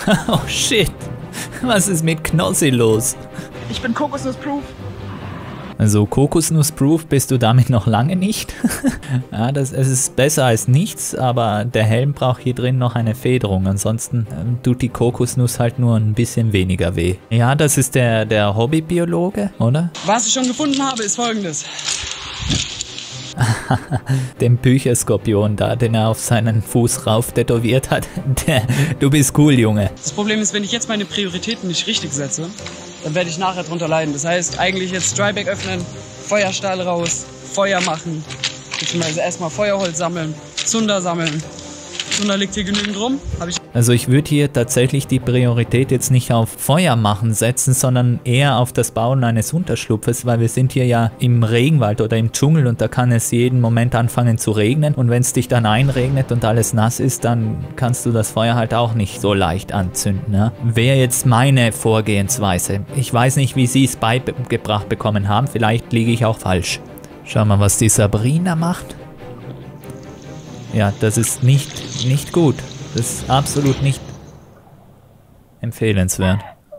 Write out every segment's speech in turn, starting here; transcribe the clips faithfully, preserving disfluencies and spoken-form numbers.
Oh shit, was ist mit Knossi los? Ich bin Kokosnuss-proof. Also Kokosnuss-proof bist du damit noch lange nicht. Ja, das, es ist besser als nichts, aber der Helm braucht hier drin noch eine Federung. Ansonsten ähm, tut die Kokosnuss halt nur ein bisschen weniger weh. Ja, das ist der, der Hobbybiologe, oder? Was ich schon gefunden habe, ist folgendes. Den Bücherskorpion da, den er auf seinen Fuß rauf tätowiert hat. Der, du bist cool, Junge. Das Problem ist, wenn ich jetzt meine Prioritäten nicht richtig setze, dann werde ich nachher drunter leiden. Das heißt, eigentlich jetzt Dryback öffnen, Feuerstahl raus, Feuer machen, beziehungsweise erstmal Feuerholz sammeln, Zunder sammeln. Zunder liegt hier genügend rum. Hab ich Also ich würde hier tatsächlich die Priorität jetzt nicht auf Feuer machen setzen, sondern eher auf das Bauen eines Unterschlupfes, weil wir sind hier ja im Regenwald oder im Dschungel und da kann es jeden Moment anfangen zu regnen und wenn es dich dann einregnet und alles nass ist, dann kannst du das Feuer halt auch nicht so leicht anzünden. Ja? Wäre jetzt meine Vorgehensweise. Ich weiß nicht, wie sie es beigebracht bekommen haben, vielleicht liege ich auch falsch. Schau mal, was die Sabrina macht. Ja, das ist nicht, nicht gut. Das ist absolut nicht empfehlenswert.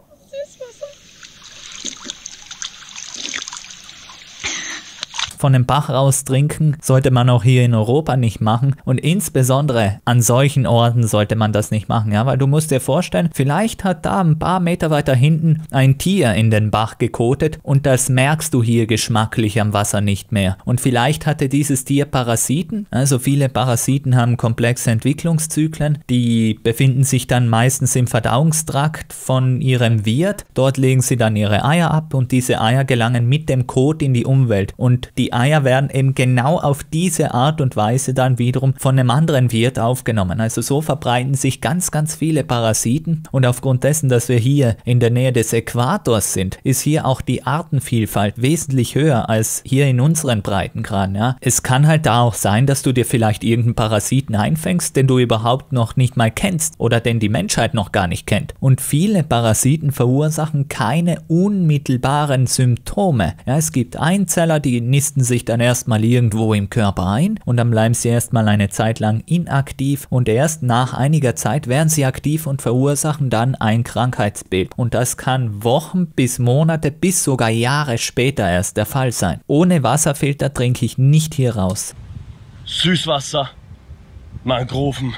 Von dem Bach raus trinken sollte man auch hier in Europa nicht machen und insbesondere an solchen Orten sollte man das nicht machen, ja, weil du musst dir vorstellen, vielleicht hat da ein paar Meter weiter hinten ein Tier in den Bach gekotet und das merkst du hier geschmacklich am Wasser nicht mehr und vielleicht hatte dieses Tier Parasiten, also viele Parasiten haben komplexe Entwicklungszyklen, die befinden sich dann meistens im Verdauungstrakt von ihrem Wirt, dort legen sie dann ihre Eier ab und diese Eier gelangen mit dem Kot in die Umwelt und die Eier werden eben genau auf diese Art und Weise dann wiederum von einem anderen Wirt aufgenommen. Also so verbreiten sich ganz, ganz viele Parasiten und aufgrund dessen, dass wir hier in der Nähe des Äquators sind, ist hier auch die Artenvielfalt wesentlich höher als hier in unseren Breitengraden. Ja. Es kann halt da auch sein, dass du dir vielleicht irgendeinen Parasiten einfängst, den du überhaupt noch nicht mal kennst oder den die Menschheit noch gar nicht kennt. Und viele Parasiten verursachen keine unmittelbaren Symptome. Ja, es gibt Einzeller, die nisten sich dann erstmal irgendwo im Körper ein und dann bleiben sie erstmal eine Zeit lang inaktiv und erst nach einiger Zeit werden sie aktiv und verursachen dann ein Krankheitsbild. Und das kann Wochen bis Monate bis sogar Jahre später erst der Fall sein. Ohne Wasserfilter trinke ich nicht hier raus. Süßwasser, Mangroven,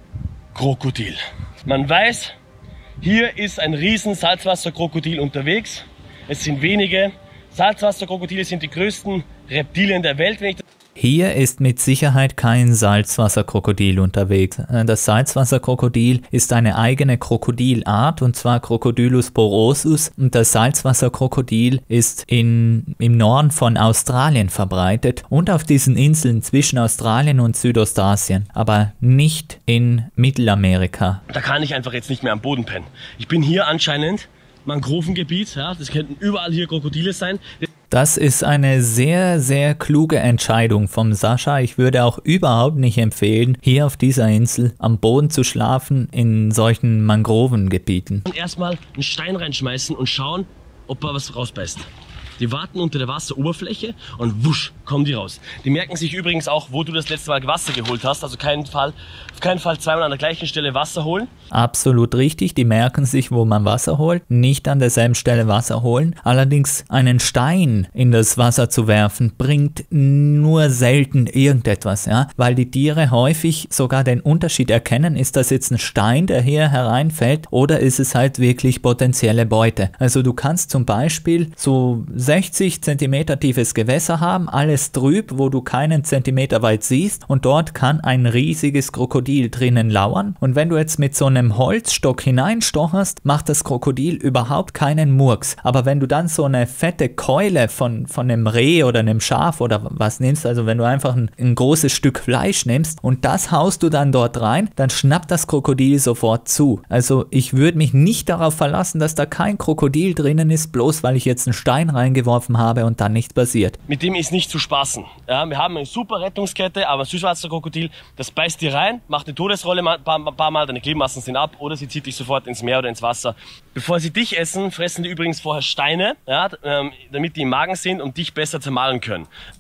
Krokodil. Man weiß, hier ist ein riesen Salzwasserkrokodil unterwegs. Es sind wenige. Salzwasserkrokodile sind die größten Reptilien der Welt. Wenn ich Hier ist mit Sicherheit kein Salzwasserkrokodil unterwegs. Das Salzwasserkrokodil ist eine eigene Krokodilart und zwar Crocodylus porosus und das Salzwasserkrokodil ist in, im Norden von Australien verbreitet und auf diesen Inseln zwischen Australien und Südostasien, aber nicht in Mittelamerika. Da kann ich einfach jetzt nicht mehr am Boden pennen. Ich bin hier anscheinend Mangrovengebiet, ja, das könnten überall hier Krokodile sein. Das ist eine sehr, sehr kluge Entscheidung vom Sascha. Ich würde auch überhaupt nicht empfehlen, hier auf dieser Insel am Boden zu schlafen in solchen Mangrovengebieten. Erstmal einen Stein reinschmeißen und schauen, ob er was rausbeißt. Die warten unter der Wasseroberfläche und wusch, kommen die raus. Die merken sich übrigens auch, wo du das letzte Mal Wasser geholt hast. Also keinen Fall, auf keinen Fall zweimal an der gleichen Stelle Wasser holen. Absolut richtig, die merken sich, wo man Wasser holt, nicht an derselben Stelle Wasser holen. Allerdings einen Stein in das Wasser zu werfen, bringt nur selten irgendetwas, ja, weil die Tiere häufig sogar den Unterschied erkennen, ist das jetzt ein Stein, der hier hereinfällt, oder ist es halt wirklich potenzielle Beute. Also du kannst zum Beispiel so sechzig Zentimeter tiefes Gewässer haben, alles trüb, wo du keinen Zentimeter weit siehst und dort kann ein riesiges Krokodil drinnen lauern und wenn du jetzt mit so einem Holzstock hineinstocherst, macht das Krokodil überhaupt keinen Murks, aber wenn du dann so eine fette Keule von, von einem Reh oder einem Schaf oder was nimmst, also wenn du einfach ein, ein großes Stück Fleisch nimmst und das haust du dann dort rein, dann schnappt das Krokodil sofort zu. Also ich würde mich nicht darauf verlassen, dass da kein Krokodil drinnen ist, bloß weil ich jetzt einen Stein reingeworfen habe und dann nichts passiert. Mit dem ist nicht zu spaßen. Ja, wir haben eine super Rettungskette, aber ein Süßwasserkrokodil, das beißt dir rein, macht eine Todesrolle ein paar, paar Mal, deine Gliedmaßen sind ab oder sie zieht dich sofort ins Meer oder ins Wasser. Bevor sie dich essen, fressen die übrigens vorher Steine, ja, damit die im Magen sind und dich besser zermahlen können.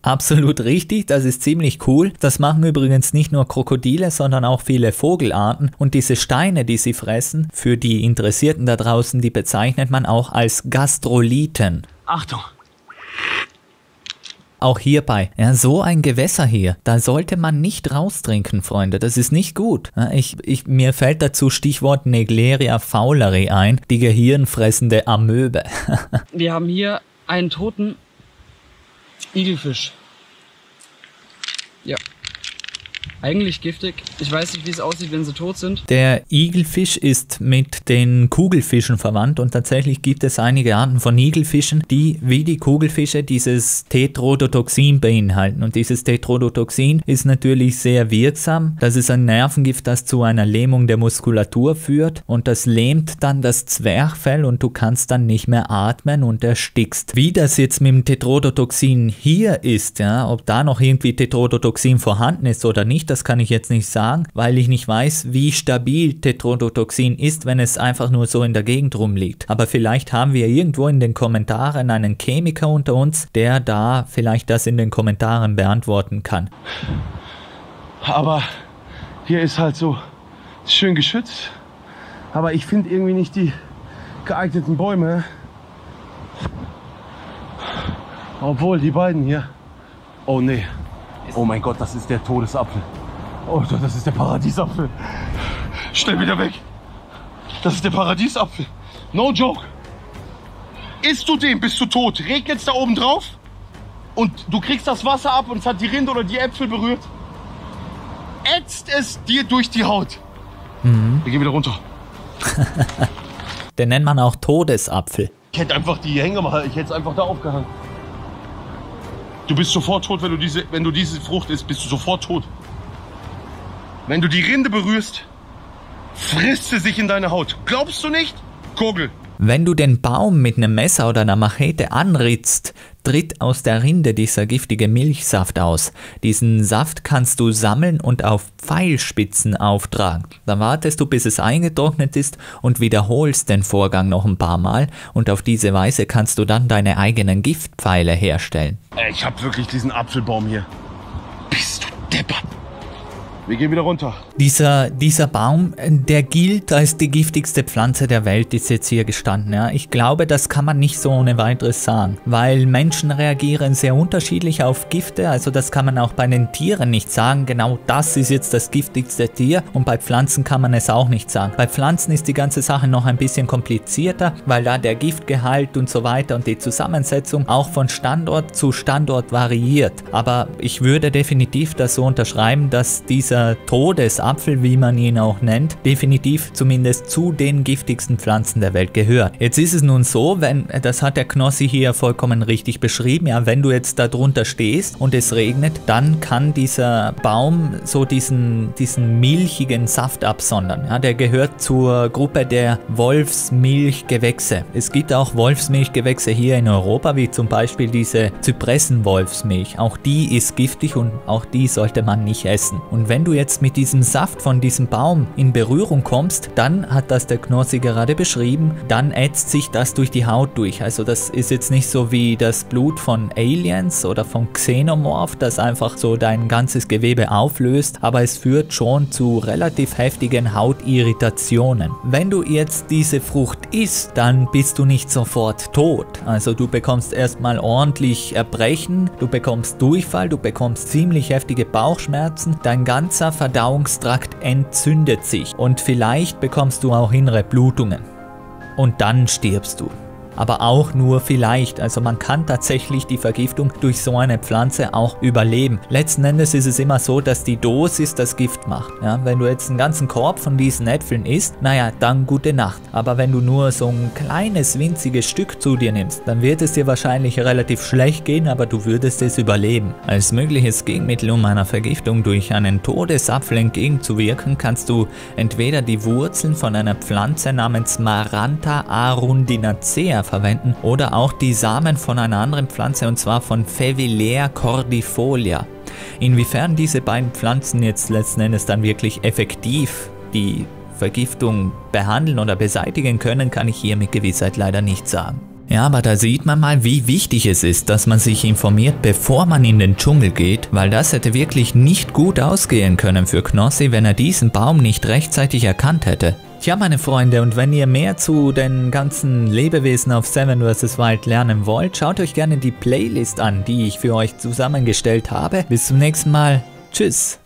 Absolut richtig, das ist ziemlich cool. Das machen übrigens nicht nur Krokodile, sondern auch viele Vogelarten. Und diese Steine, die sie fressen, für die Interessierten da draußen, die bezeichnet man auch als Gastrolithen. Achtung! Auch hierbei, ja, so ein Gewässer hier, da sollte man nicht raustrinken, Freunde, das ist nicht gut. Ja, ich, ich, mir fällt dazu Stichwort Naegleria fowleri ein, die gehirnfressende Amöbe. Wir haben hier einen toten Igelfisch. Ja. Eigentlich giftig. Ich weiß nicht, wie es aussieht, wenn sie tot sind. Der Igelfisch ist mit den Kugelfischen verwandt und tatsächlich gibt es einige Arten von Igelfischen, die wie die Kugelfische dieses Tetrodotoxin beinhalten. Und dieses Tetrodotoxin ist natürlich sehr wirksam. Das ist ein Nervengift, das zu einer Lähmung der Muskulatur führt und das lähmt dann das Zwerchfell und du kannst dann nicht mehr atmen und erstickst. Wie das jetzt mit dem Tetrodotoxin hier ist, ja, ob da noch irgendwie Tetrodotoxin vorhanden ist oder nicht, das kann ich jetzt nicht sagen, weil ich nicht weiß, wie stabil Tetrodotoxin ist, wenn es einfach nur so in der Gegend rumliegt. Aber vielleicht haben wir irgendwo in den Kommentaren einen Chemiker unter uns, der da vielleicht das in den Kommentaren beantworten kann. Aber hier ist halt so schön geschützt. Aber ich finde irgendwie nicht die geeigneten Bäume. Obwohl die beiden hier. Oh nee. Oh mein Gott, das ist der Todesapfel. Oh, das ist der Paradiesapfel. Schnell wieder weg. Das ist der Paradiesapfel. No joke. Isst du den, bist du tot. Regnet's da oben drauf und du kriegst das Wasser ab und es hat die Rinde oder die Äpfel berührt. Ätzt es dir durch die Haut. Mhm. Wir gehen wieder runter. Den nennt man auch Todesapfel. Ich hätte einfach die Hänge mal, ich hätte es einfach da aufgehangen. Du bist sofort tot, wenn du diese, wenn du diese Frucht isst, bist du sofort tot. Wenn du die Rinde berührst, frisst sie sich in deine Haut. Glaubst du nicht? Kogel. Wenn du den Baum mit einem Messer oder einer Machete anritzt, tritt aus der Rinde dieser giftige Milchsaft aus. Diesen Saft kannst du sammeln und auf Pfeilspitzen auftragen. Dann wartest du, bis es eingetrocknet ist und wiederholst den Vorgang noch ein paar Mal und auf diese Weise kannst du dann deine eigenen Giftpfeile herstellen. Ich hab wirklich diesen Apfelbaum hier. Bist du deppert? Wir gehen wieder runter. Dieser, dieser Baum, der gilt als die giftigste Pflanze der Welt, ist jetzt hier gestanden. Ja. Ich glaube, das kann man nicht so ohne weiteres sagen, weil Menschen reagieren sehr unterschiedlich auf Gifte. Also das kann man auch bei den Tieren nicht sagen, genau das ist jetzt das giftigste Tier, und bei Pflanzen kann man es auch nicht sagen. Bei Pflanzen ist die ganze Sache noch ein bisschen komplizierter, weil da der Giftgehalt und so weiter und die Zusammensetzung auch von Standort zu Standort variiert. Aber ich würde definitiv das so unterschreiben, dass dieser Todesapfel, wie man ihn auch nennt, definitiv zumindest zu den giftigsten Pflanzen der Welt gehört. Jetzt ist es nun so, wenn, das hat der Knossi hier vollkommen richtig beschrieben, ja, wenn du jetzt da drunter stehst und es regnet, dann kann dieser Baum so diesen, diesen milchigen Saft absondern. Ja, der gehört zur Gruppe der Wolfsmilchgewächse. Es gibt auch Wolfsmilchgewächse hier in Europa, wie zum Beispiel diese Zypressenwolfsmilch. Auch die ist giftig und auch die sollte man nicht essen. Und wenn du jetzt mit diesem Saft von diesem Baum in Berührung kommst, dann hat das der Knossi gerade beschrieben, dann ätzt sich das durch die Haut durch. Also das ist jetzt nicht so wie das Blut von Aliens oder von Xenomorph, das einfach so dein ganzes Gewebe auflöst, aber es führt schon zu relativ heftigen Hautirritationen. Wenn du jetzt diese Frucht isst, dann bist du nicht sofort tot. Also du bekommst erstmal ordentlich Erbrechen, du bekommst Durchfall, du bekommst ziemlich heftige Bauchschmerzen, dein ganzer Verdauungstrakt entzündet sich und vielleicht bekommst du auch innere Blutungen und dann stirbst du. Aber auch nur vielleicht, also man kann tatsächlich die Vergiftung durch so eine Pflanze auch überleben. Letzten Endes ist es immer so, dass die Dosis das Gift macht. Ja, wenn du jetzt einen ganzen Korb von diesen Äpfeln isst, naja, dann gute Nacht. Aber wenn du nur so ein kleines, winziges Stück zu dir nimmst, dann wird es dir wahrscheinlich relativ schlecht gehen, aber du würdest es überleben. Als mögliches Gegenmittel, um einer Vergiftung durch einen Todesapfel entgegenzuwirken, kannst du entweder die Wurzeln von einer Pflanze namens Maranta arundinacea verwenden oder auch die Samen von einer anderen Pflanze, und zwar von Fevillea cordifolia. Inwiefern diese beiden Pflanzen jetzt letzten Endes dann wirklich effektiv die Vergiftung behandeln oder beseitigen können, kann ich hier mit Gewissheit leider nicht sagen. Ja, aber da sieht man mal, wie wichtig es ist, dass man sich informiert, bevor man in den Dschungel geht, weil das hätte wirklich nicht gut ausgehen können für Knossi, wenn er diesen Baum nicht rechtzeitig erkannt hätte. Tja, meine Freunde, und wenn ihr mehr zu den ganzen Lebewesen auf Seven versus. Wild lernen wollt, schaut euch gerne die Playlist an, die ich für euch zusammengestellt habe. Bis zum nächsten Mal. Tschüss.